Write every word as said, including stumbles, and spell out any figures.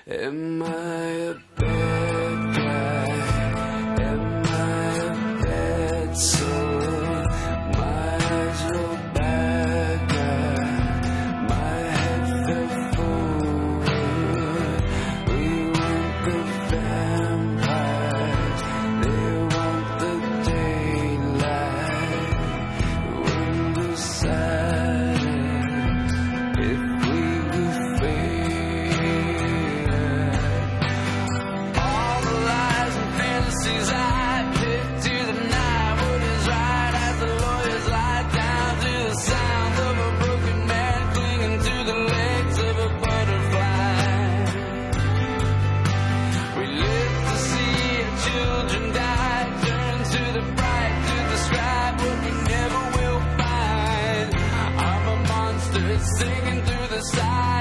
Am I a bad guy? Am I a bad soul? My eyes roll back, uh, my head fell forward. We want the vampires, they want the daylight. When the silence, if we will fade. Singing through the side.